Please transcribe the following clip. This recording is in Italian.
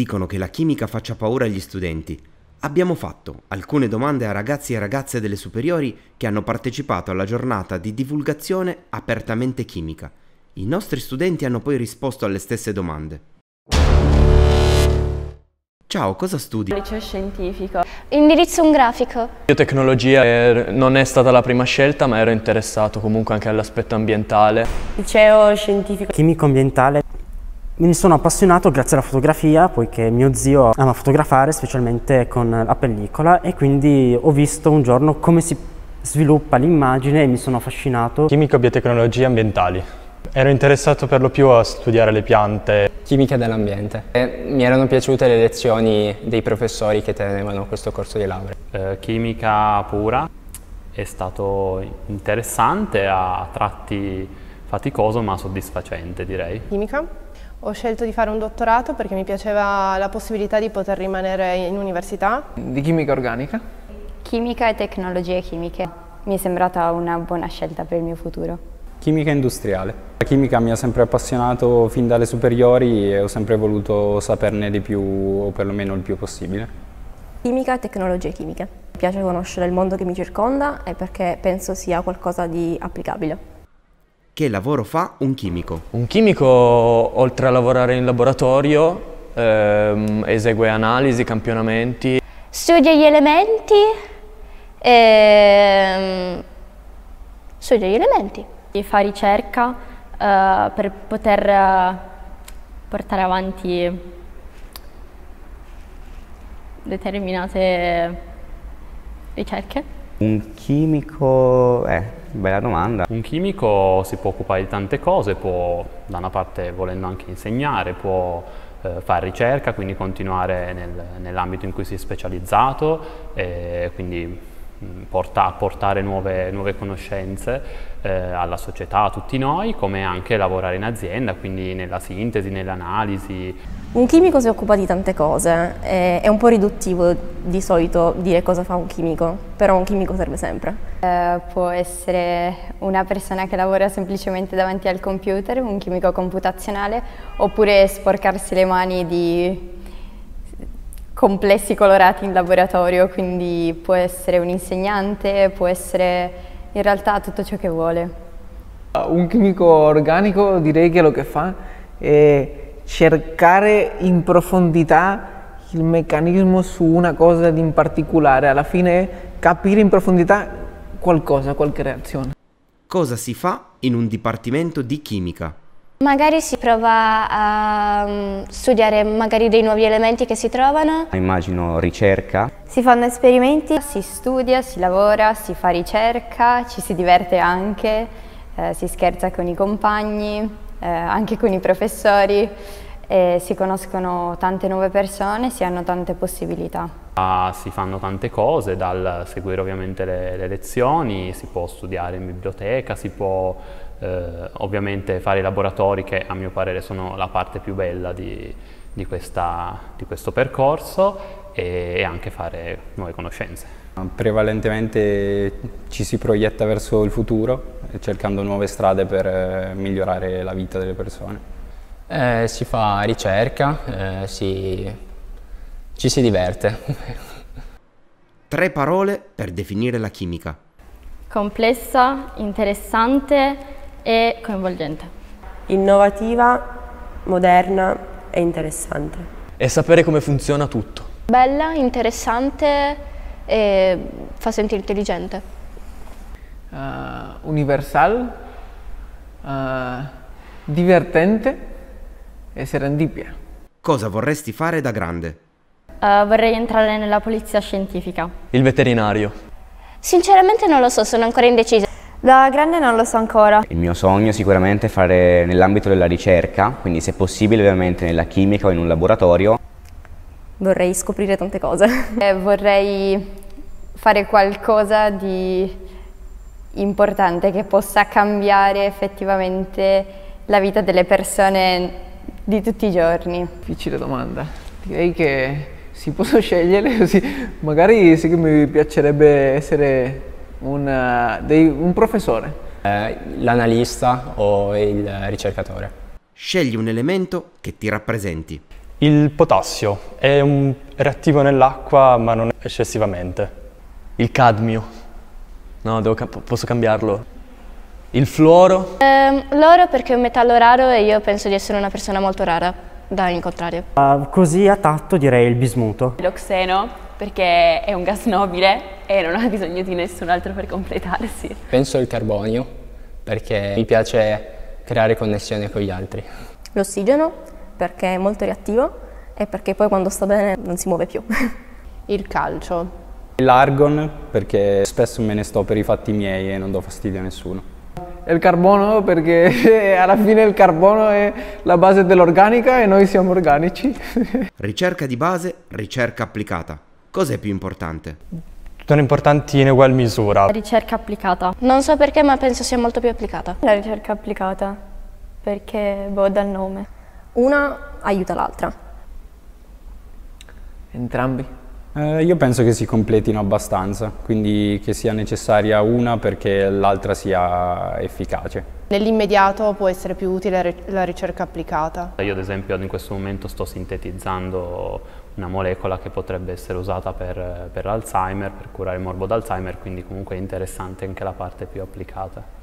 dicono che la chimica faccia paura agli studenti. Abbiamo fatto alcune domande a ragazzi e ragazze delle superiori che hanno partecipato alla giornata di divulgazione apertamente chimica. I nostri studenti hanno poi risposto alle stesse domande. Ciao, cosa studi? Liceo scientifico. Indirizzo un grafico. Biotecnologia non è stata la prima scelta, ma ero interessato comunque anche all'aspetto ambientale. Liceo scientifico. Chimico ambientale. Mi sono appassionato grazie alla fotografia, poiché mio zio ama fotografare, specialmente con la pellicola, e quindi ho visto un giorno come si sviluppa l'immagine e mi sono affascinato. Chimico biotecnologie ambientali. Ero interessato per lo più a studiare le piante. Chimica dell'ambiente. Mi erano piaciute le lezioni dei professori che tenevano questo corso di laurea. Chimica pura è stato interessante, a tratti faticoso ma soddisfacente, direi. Chimica. Ho scelto di fare un dottorato perché mi piaceva la possibilità di poter rimanere in università. Di chimica organica. Chimica e tecnologie chimiche. Mi è sembrata una buona scelta per il mio futuro. Chimica industriale. La chimica mi ha sempre appassionato fin dalle superiori e ho sempre voluto saperne di più, o perlomeno il più possibile. Chimica e tecnologie chimiche. Mi piace conoscere il mondo che mi circonda e perché penso sia qualcosa di applicabile. Che lavoro fa un chimico? Un chimico, oltre a lavorare in laboratorio, esegue analisi, campionamenti. Studia gli elementi. Studia gli elementi. Fa ricerca per poter portare avanti determinate ricerche. Un chimico, bella domanda. Un chimico si può occupare di tante cose, può, da una parte volendo anche insegnare, può fare ricerca, quindi continuare nell'ambito in cui si è specializzato, quindi portare nuove conoscenze alla società, a tutti noi, come anche lavorare in azienda, quindi nella sintesi, nell'analisi. Un chimico si occupa di tante cose, è un po' riduttivo di solito dire cosa fa un chimico, però un chimico serve sempre. Può essere una persona che lavora semplicemente davanti al computer, un chimico computazionale, oppure sporcarsi le mani di complessi colorati in laboratorio, quindi può essere un insegnante, può essere in realtà tutto ciò che vuole. Un chimico organico direi che lo che fa è cercare in profondità il meccanismo su una cosa in particolare, alla fine capire in profondità qualcosa, qualche reazione. Cosa si fa in un dipartimento di chimica? Magari si prova a studiare magari dei nuovi elementi che si trovano. Immagino ricerca. Si fanno esperimenti, si studia, si lavora, si fa ricerca, ci si diverte anche, si scherza con i compagni, anche con i professori, si conoscono tante nuove persone, si hanno tante possibilità. Si fanno tante cose, dal seguire ovviamente le lezioni, si può studiare in biblioteca, si può ovviamente fare i laboratori, che a mio parere sono la parte più bella di questo percorso, e anche fare nuove conoscenze. Prevalentemente ci si proietta verso il futuro, cercando nuove strade per migliorare la vita delle persone. Si fa ricerca, ci si diverte. 3 parole per definire la chimica. Complessa, interessante e coinvolgente. Innovativa, moderna e interessante. E sapere come funziona tutto. Bella, interessante e fa sentire intelligente. Universal, divertente e serendipia. Cosa vorresti fare da grande? Vorrei entrare nella polizia scientifica. Il veterinario. Sinceramente non lo so, sono ancora indecisa. Da grande non lo so ancora. Il mio sogno sicuramente è fare nell'ambito della ricerca, quindi se possibile ovviamente nella chimica o in un laboratorio. Vorrei scoprire tante cose. Vorrei fare qualcosa di importante che possa cambiare effettivamente la vita delle persone di tutti i giorni. Difficile domanda. Direi che si posso scegliere così. Magari sì che mi piacerebbe essere un professore. L'analista o il ricercatore. Scegli un elemento che ti rappresenti. Il potassio è un reattivo nell'acqua, ma non eccessivamente. Il cadmio. No, posso cambiarlo. Il fluoro. L'oro perché è un metallo raro e io penso di essere una persona molto rara da incontrare. Così a tatto direi il bismuto. L'oxeno perché è un gas nobile e non ha bisogno di nessun altro per completarsi. Penso il carbonio perché mi piace creare connessioni con gli altri. L'ossigeno perché è molto reattivo e perché poi quando sta bene non si muove più. Il calcio. L'argon perché spesso me ne sto per i fatti miei e non do fastidio a nessuno. Il carbono perché alla fine il carbono è la base dell'organica e noi siamo organici. Ricerca di base, ricerca applicata. Cos'è più importante? Sono importanti in ugual misura. La ricerca applicata. Non so perché, ma penso sia molto più applicata. La ricerca applicata, perché dal nome. Una aiuta l'altra. Entrambi. Io penso che si completino abbastanza, quindi che sia necessaria una perché l'altra sia efficace. Nell'immediato può essere più utile la ricerca applicata. Io ad esempio in questo momento sto sintetizzando una molecola che potrebbe essere usata per l'Alzheimer, per curare il morbo d'Alzheimer, quindi comunque è interessante anche la parte più applicata.